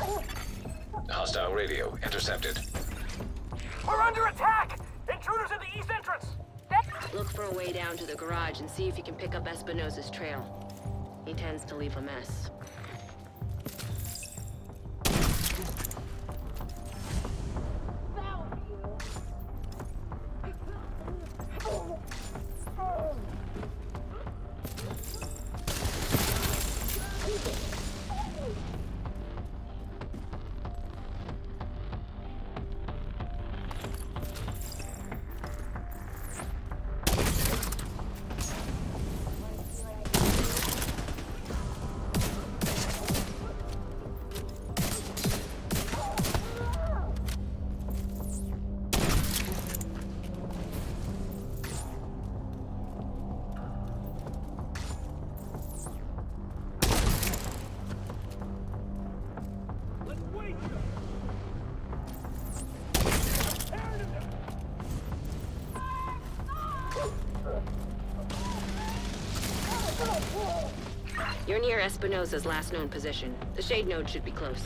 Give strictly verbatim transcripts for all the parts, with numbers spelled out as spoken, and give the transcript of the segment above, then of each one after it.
Hostile radio intercepted. We're under attack! Intruders in the east entrance! Look for a way down to the garage and see if you can pick up Espinosa's trail. He tends to leave a mess. You're near Espinosa's last known position. The Shade node should be close.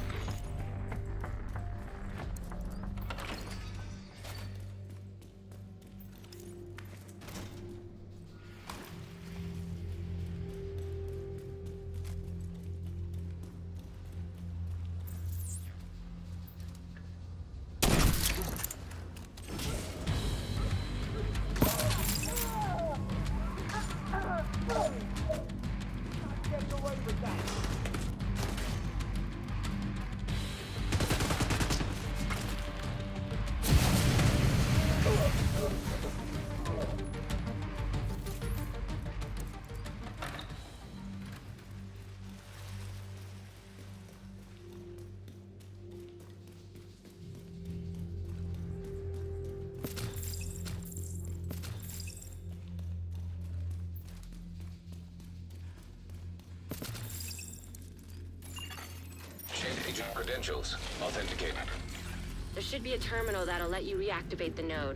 Agent credentials authenticated. There should be a terminal that'll let you reactivate the node.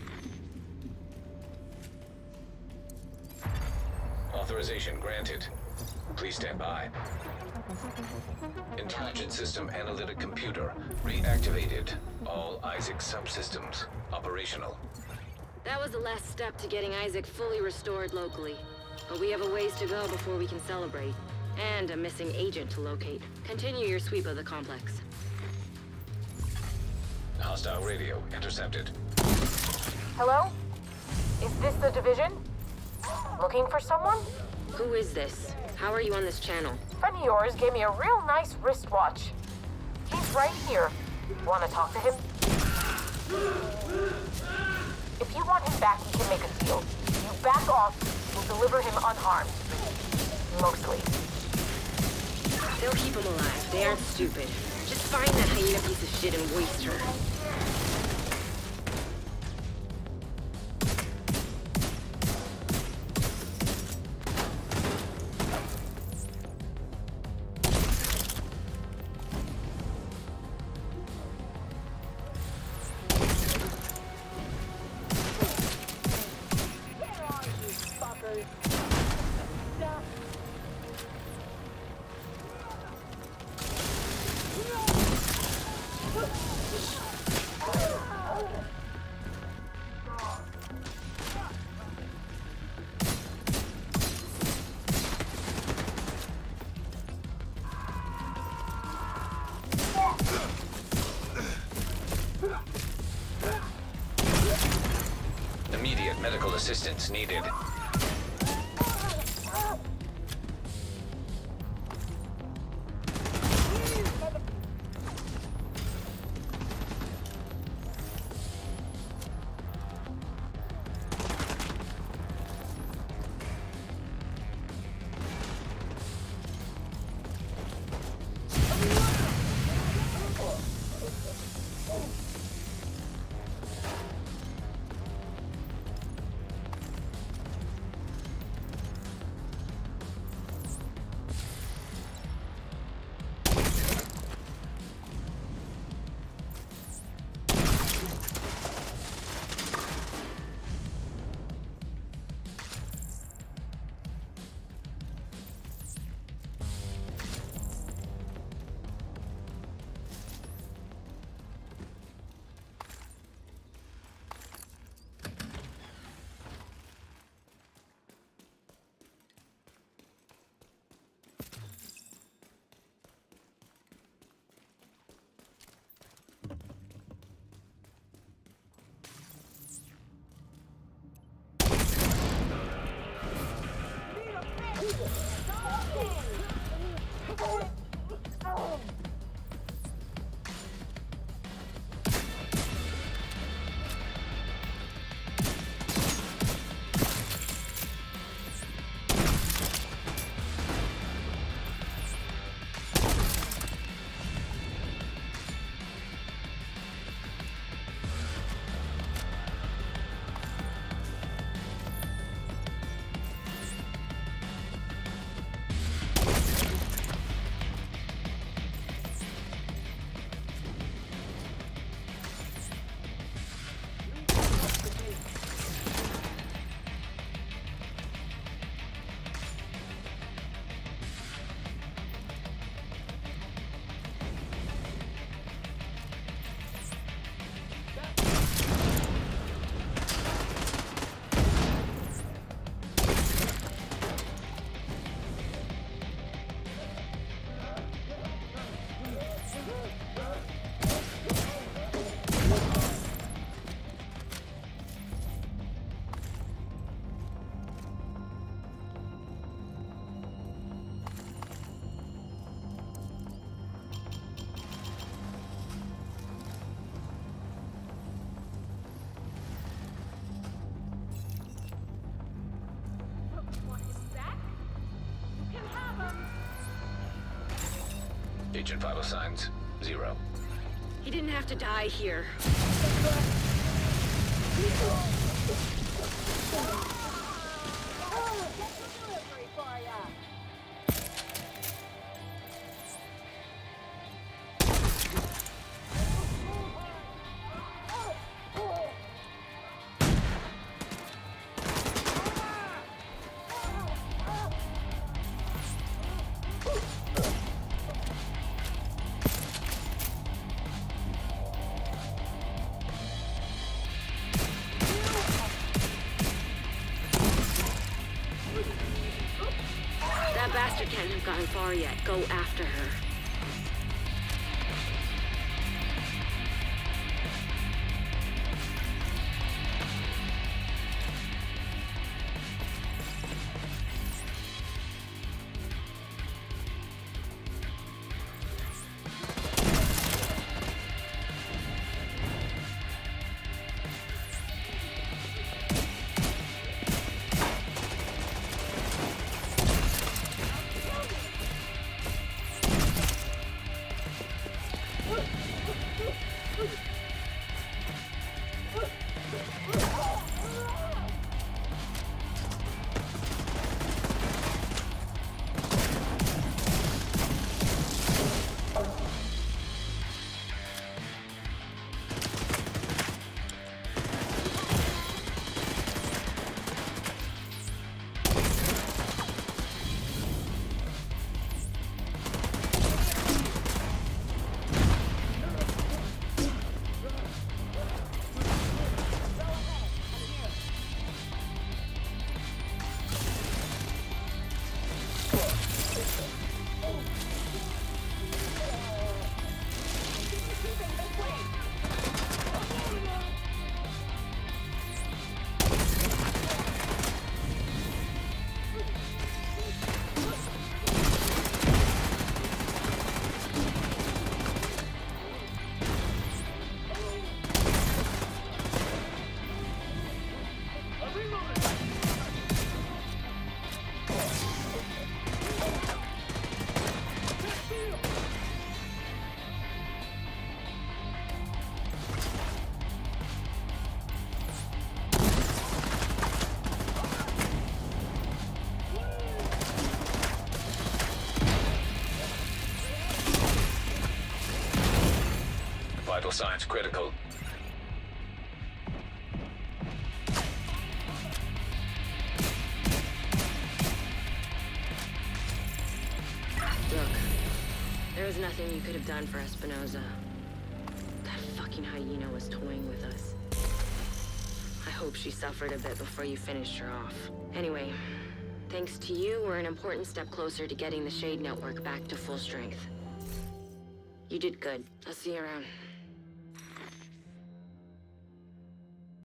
Authorization granted. Please stand by. Intelligent system analytic computer reactivated. All Isaac subsystems operational. That was the last step to getting Isaac fully restored locally. But we have a ways to go before we can celebrate. And a missing agent to locate. Continue your sweep of the complex. Hostile radio intercepted. Hello? Is this the division? Looking for someone? Who is this? How are you on this channel? Friend of yours gave me a real nice wristwatch. He's right here. Want to talk to him? If you want him back, we can make a deal. You back off, we'll deliver him unharmed. Mostly. They'll keep him alive. They aren't stupid. Just find that hyena piece of shit and waste her. Immediate medical assistance needed. Agent vital signs, zero. He didn't have to die here. That bastard can't have gone far yet. Go after her. Vital signs critical. Look, there was nothing you could have done for Espinosa. That fucking hyena was toying with us. I hope she suffered a bit before you finished her off. Anyway, thanks to you, we're an important step closer to getting the Shade Network back to full strength. You did good. I'll see you around.